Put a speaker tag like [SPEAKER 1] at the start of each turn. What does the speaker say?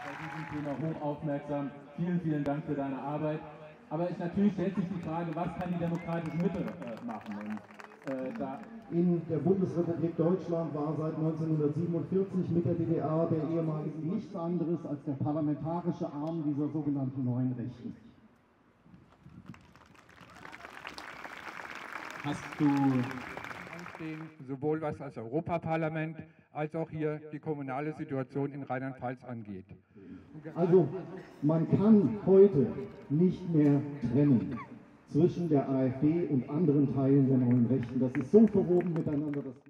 [SPEAKER 1] bei diesem Thema hoch aufmerksam. Vielen, vielen Dank für deine Arbeit. Aber natürlich stellt sich die Frage, was kann die demokratische Mitte machen?
[SPEAKER 2] In der Bundesrepublik Deutschland war seit 1947 mit der DDR der ehemaligen nichts anderes als der parlamentarische Arm dieser sogenannten neuen Rechten.
[SPEAKER 3] Hast du anstehen, sowohl was das Europaparlament als auch hier die kommunale Situation in Rheinland-Pfalz angeht?
[SPEAKER 2] Also man kann heute nicht mehr trennen zwischen der AfD und anderen Teilen der neuen Rechten. Das ist so verwoben miteinander, dass